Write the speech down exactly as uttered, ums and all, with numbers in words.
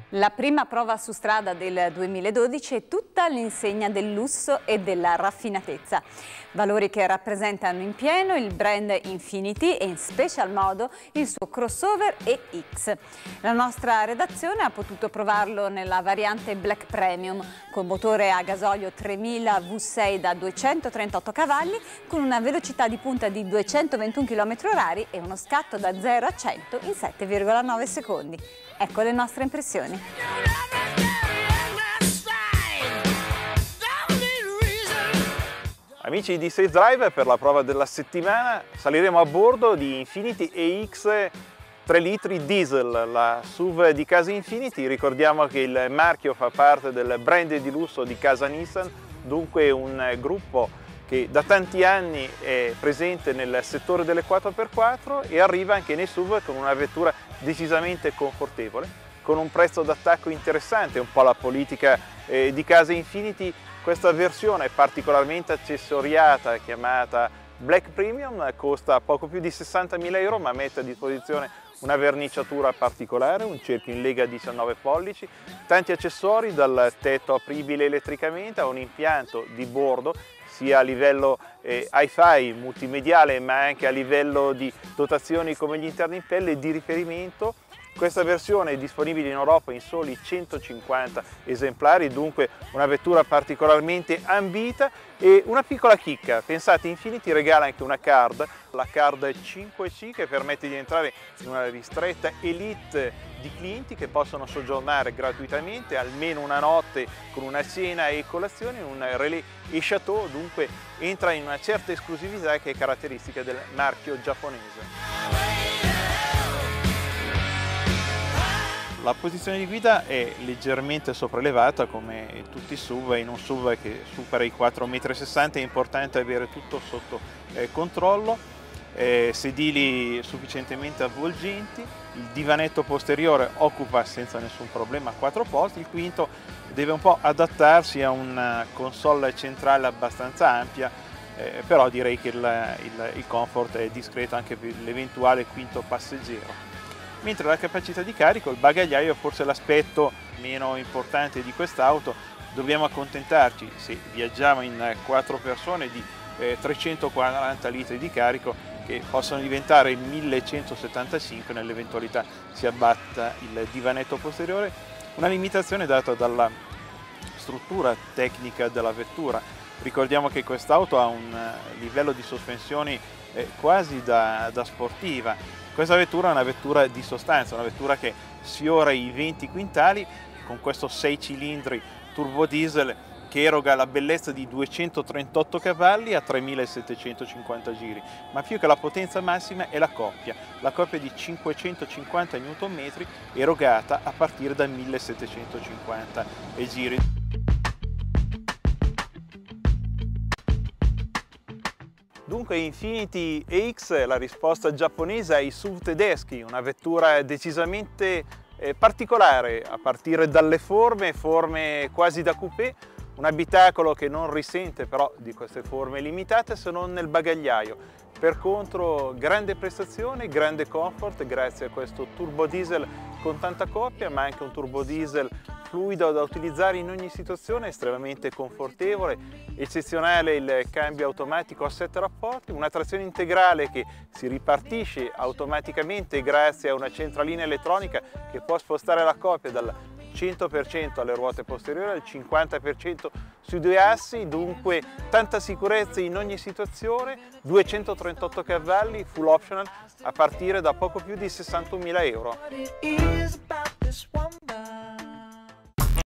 La prima prova su strada del duemiladodici è tutta all'insegna del lusso e della raffinatezza, valori che rappresentano in pieno il brand Infiniti e in special modo il suo crossover E X. La nostra redazione ha potuto provarlo nella variante Black Premium con motore a gasolio tremila V sei da duecentotrentotto cavalli con una velocità di punta di duecentoventuno chilometri orari e uno scatto da zero a cento in sette virgola nove secondi. Ecco le nostre impressioni. Amici di Safe Drive, per la prova della settimana saliremo a bordo di Infiniti E X tre litri diesel, la S U V di casa Infiniti. Ricordiamo che il marchio fa parte del brand di lusso di casa Nissan, dunque un gruppo che da tanti anni è presente nel settore delle quattro per quattro e arriva anche nei S U V con una vettura decisamente confortevole, con un prezzo d'attacco interessante, un po' la politica eh, di casa Infiniti. Questa versione particolarmente accessoriata, chiamata Black Premium, costa poco più di sessantamila euro, ma mette a disposizione una verniciatura particolare, un cerchio in lega diciannove pollici, tanti accessori dal tetto apribile elettricamente a un impianto di bordo sia a livello eh, hi-fi, multimediale, ma anche a livello di dotazioni come gli interni in pelle di riferimento. Questa versione è disponibile in Europa in soli centocinquanta esemplari, dunque una vettura particolarmente ambita. E una piccola chicca, pensate, Infiniti regala anche una card, la card cinque C, che permette di entrare in una ristretta elite di clienti che possono soggiornare gratuitamente almeno una notte con una cena e colazione in un relais e chateau, dunque entra in una certa esclusività che è caratteristica del marchio giapponese. La posizione di guida è leggermente sopraelevata come tutti i S U V. In un S U V che supera i quattro virgola sessanta metri è importante avere tutto sotto eh, controllo, eh, sedili sufficientemente avvolgenti, il divanetto posteriore occupa senza nessun problema quattro posti, il quinto deve un po' adattarsi a una console centrale abbastanza ampia, eh, però direi che il, il, il comfort è discreto anche per l'eventuale quinto passeggero. Mentre la capacità di carico, il bagagliaio è forse l'aspetto meno importante di quest'auto. Dobbiamo accontentarci, se viaggiamo in quattro persone, di eh, trecentoquaranta litri di carico, che possono diventare millecentosettantacinque nell'eventualità si abbatta il divanetto posteriore, una limitazione data dalla struttura tecnica della vettura. Ricordiamo che quest'auto ha un livello di sospensioni eh, quasi da, da sportiva. Questa vettura è una vettura di sostanza, una vettura che sfiora i venti quintali con questo sei cilindri turbo diesel che eroga la bellezza di duecentotrentotto cavalli a tremilasettecentocinquanta giri, ma più che la potenza massima è la coppia, la coppia di cinquecentocinquanta newton metri erogata a partire da millesettecentocinquanta giri. Dunque Infiniti E X è la risposta giapponese ai S U V tedeschi, una vettura decisamente eh, particolare a partire dalle forme, forme quasi da coupé, un abitacolo che non risente però di queste forme limitate se non nel bagagliaio. Per contro grande prestazione, grande comfort grazie a questo turbo diesel con tanta coppia, ma anche un turbo diesel fluido da utilizzare in ogni situazione, estremamente confortevole, eccezionale il cambio automatico a sette rapporti, una trazione integrale che si ripartisce automaticamente grazie a una centralina elettronica che può spostare la coppia dal cento per cento alle ruote posteriori al cinquanta per cento sui due assi, dunque tanta sicurezza in ogni situazione, duecentotrentotto cavalli full optional a partire da poco più di sessantunomila euro.